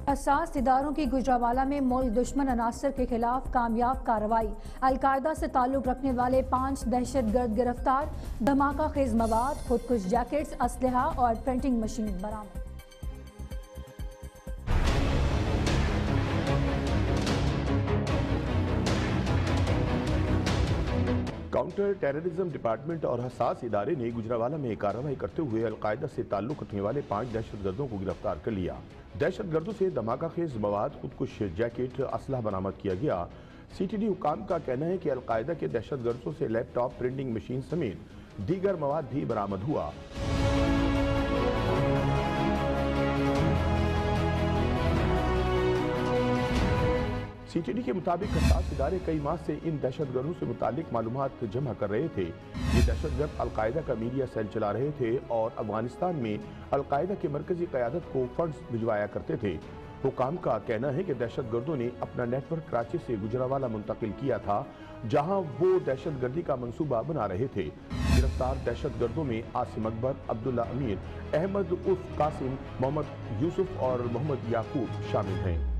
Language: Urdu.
حساس اداروں کی گجرانوالہ میں ملک دشمن عناصر کے خلاف کامیاب کارروائی، القاعدہ سے تعلق رکھنے والے 5 دہشت گرد گرفتار، دھماکہ خیز مواد، خودکش جیکٹس، اسلحہ اور پرنٹنگ مشین برآمد۔ کاؤنٹر ٹیررزم ڈپارٹمنٹ اور حساس ادارے نے گجرانوالہ میں کارروائی کرتے ہوئے القاعدہ سے تعلق رکھنے والے 5 دہشت گردوں کو گرفتار کر لیا۔ دہشت گردوں سے دھماکہ خیز مواد، خودکش جیکٹ، اسلحہ برآمد کیا گیا۔ سی ٹی ڈی حکام کا کہنا ہے کہ القاعدہ کے دہشت گردوں سے لیپ ٹاپ، پرنٹنگ مشین سمیت دیگر مواد بھی برآمد ہوا۔ سی ٹی ڈی کے مطابق حساس ادارے کئی ماہ سے ان دہشت گردوں سے متعلق معلومات جمع کر رہے تھے۔ یہ دہشت گرد القاعدہ کا میڈیا سیل چلا رہے تھے اور افغانستان میں القاعدہ کے مرکزی قیادت کو فنڈز بھجوایا کرتے تھے۔ حکام کا کہنا ہے کہ دہشت گردوں نے اپنا نیٹ ورک کراچی سے گجرانوالہ منتقل کیا تھا، جہاں وہ دہشت گردی کا منصوبہ بنا رہے تھے۔ گرفتار دہشت گردوں میں عاصم اکبر، عبداللہ امیر، احمد عرف قاسم، محمد یوسف اور محمد یعقوب شامل ہیں۔